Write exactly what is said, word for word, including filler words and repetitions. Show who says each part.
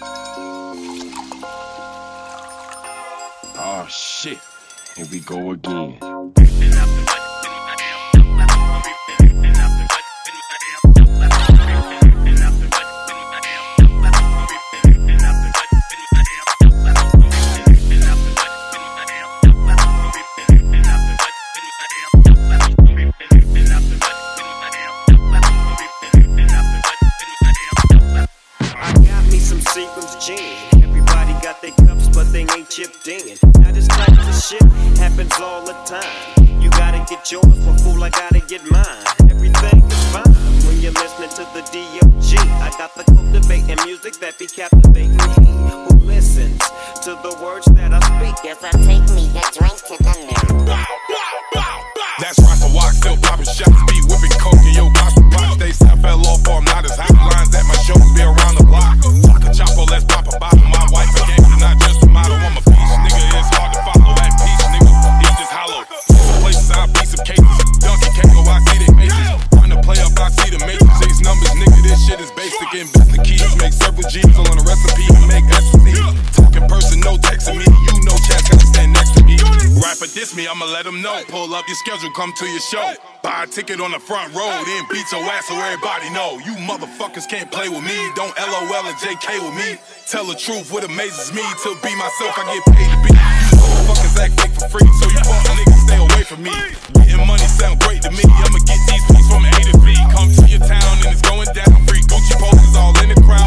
Speaker 1: Oh shit, here we go again.
Speaker 2: Everybody got their cups, but they ain't chipped in. Now this type of shit happens all the time. You gotta get yours, but fool, I gotta get mine. Everything is fine when you're listening to the D O G. I got the cultivating music that be captivating me. Who listens to the words that I speak?
Speaker 3: Yes, I take me a drink to the mirror.
Speaker 4: That's right, so I still popping shots, be whipping coke in your gospel box. They I fell off, or I'm not as hot. Lines at my shows be around the block. Talk a chopper, let's pop a bottle. My wife a gangster, not just a model. I'm a piece, nigga. It's hard to follow that piece, nigga. He's just hollow. Some places I beat some cases. Donkey can't go, I see their faces. Trying to play up, I see the matrix. These numbers, nigga. This shit is basic. Invest the keys, make several G's on a recipe to make ecstasy. Talking person, no texting me. You know, chat gotta stand next to me. Rapper diss me, I'ma let them know. Pull up your schedule, come to your show. Buy a ticket on the front row, then beat your ass so everybody know. You motherfuckers can't play with me. Don't L O L and J K with me. Tell the truth, what amazes me. To be myself, I get paid to be. You motherfuckers act fake for free, so you fuck niggas stay away from me. Getting money sound great to me. I'ma get these beats from A to B. Come to your town and it's going down. Free Gucci posters all in the crowd.